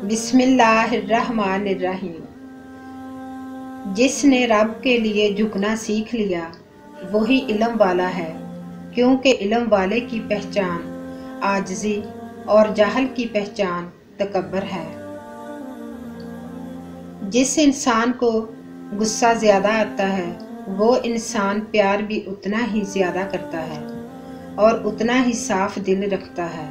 बिस्मिल्लाहिर्रहमानिर्रहीम। जिसने रब के लिए झुकना सीख लिया वही इल्म वाला है, क्योंकि इल्म वाले की पहचान आजिज़ी और जाहल की पहचान तकब्बर है। जिस इंसान को गुस्सा ज़्यादा आता है वो इंसान प्यार भी उतना ही ज़्यादा करता है और उतना ही साफ दिल रखता है।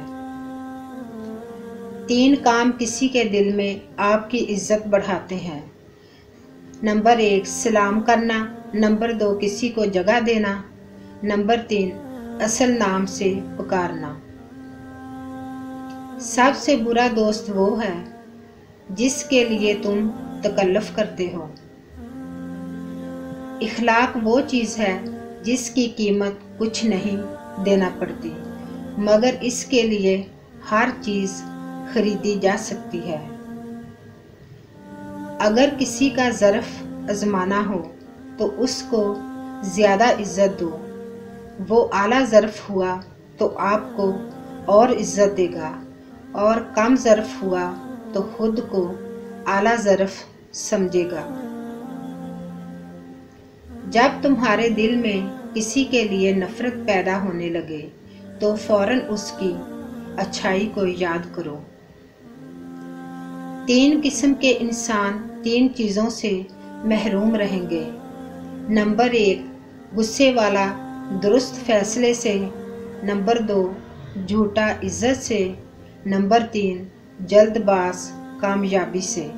3 काम किसी के दिल में आपकी इज्जत बढ़ाते हैं। नंबर 1 सलाम करना, नंबर 2 किसी को जगह देना, नंबर 3 असल नाम से पुकारना। सबसे बुरा दोस्त वो है जिसके लिए तुम तकल्लुफ़ करते हो। इखलाक वो चीज़ है जिसकी कीमत कुछ नहीं देना पड़ती, मगर इसके लिए हर चीज़ खरीदी जा सकती है। अगर किसी का ज़र्फ़ आज़माना हो तो उसको ज़्यादा इज़्ज़त दो। वो आला ज़र्फ़ हुआ तो आपको और इज़्ज़त देगा, और कम ज़र्फ़ हुआ तो खुद को आला ज़र्फ़ समझेगा। जब तुम्हारे दिल में किसी के लिए नफ़रत पैदा होने लगे तो फ़ौरन उसकी अच्छाई को याद करो। 3 किस्म के इंसान 3 चीज़ों से महरूम रहेंगे। नंबर 1 गुस्से वाला दुरुस्त फैसले से, नंबर 2 झूठा इज़्ज़त से, नंबर 3 जल्दबाज कामयाबी से।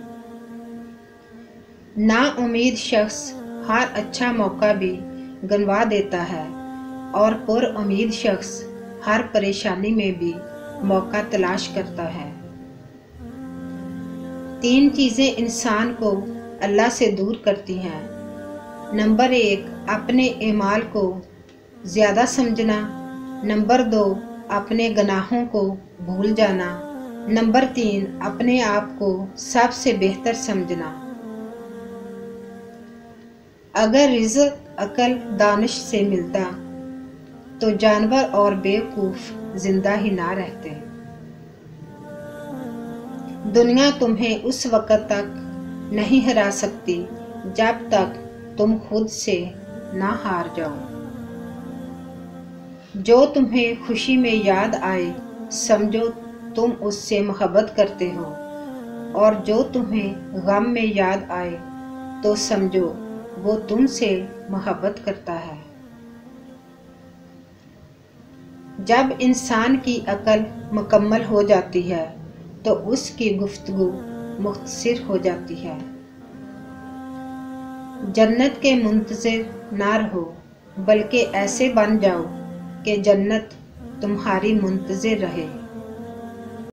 नाउम्मीद शख्स हर अच्छा मौका भी गंवा देता है और पुरउम्मीद शख्स हर परेशानी में भी मौका तलाश करता है। 3 चीज़ें इंसान को अल्लाह से दूर करती हैं। नंबर 1 अपने एमाल को ज़्यादा समझना, नंबर 2 अपने गुनाहों को भूल जाना, नंबर 3 अपने आप को सबसे बेहतर समझना। अगर रिज़्क़ अक़ल दानिश से मिलता तो जानवर और बेवकूफ़ जिंदा ही ना रहते। दुनिया तुम्हें उस वक़्त तक नहीं हरा सकती जब तक तुम खुद से ना हार जाओ। जो तुम्हें खुशी में याद आए समझो तुम उससे मोहब्बत करते हो, और जो तुम्हें गम में याद आए तो समझो वो तुमसे मोहब्बत करता है। जब इंसान की अकल मुकम्मल हो जाती है तो उसकी गुफ्तगू मुख्तसर हो जाती है। जन्नत के मुंतज़िर ना रहो, बल्कि ऐसे बन जाओ कि जन्नत तुम्हारी मुंतज़िर रहे।